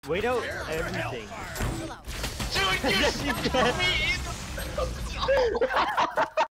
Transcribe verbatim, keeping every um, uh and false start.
Wait out everything. Dude, you Yes, you stuck can. me in the...